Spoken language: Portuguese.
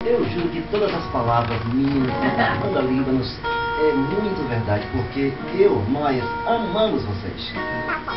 Eu juro que todas as palavras minhas da Amanda Líbanos é muito verdade, porque eu, nós amamos vocês.